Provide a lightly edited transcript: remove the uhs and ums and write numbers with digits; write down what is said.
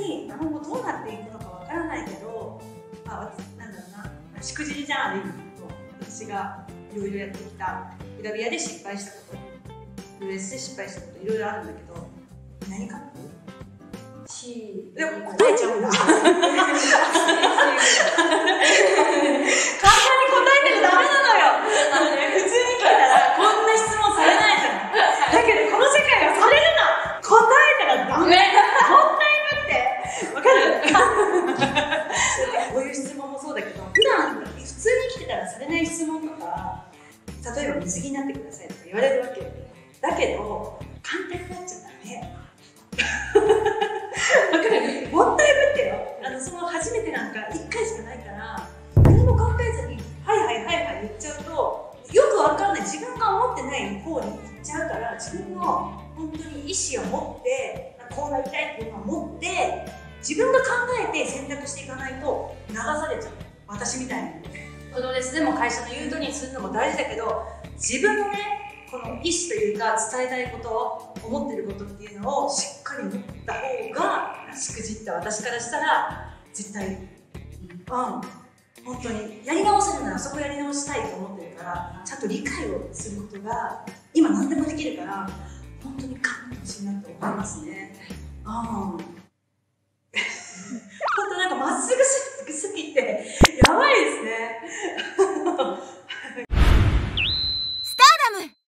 に今後どうなっていくのかわからないけど、なんだろうな、しくじりじゃん、ある意味。私がいろいろやってきた、グラビアで失敗したこと、プロレスで失敗したこと、いろいろあるんだけど、何かでも答えちゃうんだ。簡単に答えてもダメなのよ。普通に聞いたらこんな質問されないじゃない。だけどこの世界はされるの。答えたらダメ。もったいぶって。わかる？こういう質問もそうだけど、普段普通に生きてたらされない質問とか、例えば水着になってくださいとか言われるわけよ。だけど簡単になっちゃダメ。もったいぶってよ。その初めてなんか1回しかないから何も考えずに「はいはいはいはい」言っちゃうと、よくわかんない、自分が思ってない方に行っちゃうから、自分の本当に意思を持ってこうなりたいっていうのを持って自分が考えて選択していかないと流されちゃう。私みたいにプロレスでも会社の言う通りにするのも大事だけど、自分のねこの意思というか伝えたいこと、思ってることっていうのをしっかり持った方が、しくじった私からしたら絶対本当にやり直せるならそこやり直したいと思ってるから、ちゃんと理解をすることが今何でもできるから、本当に頑張ってほしいなと思いますね。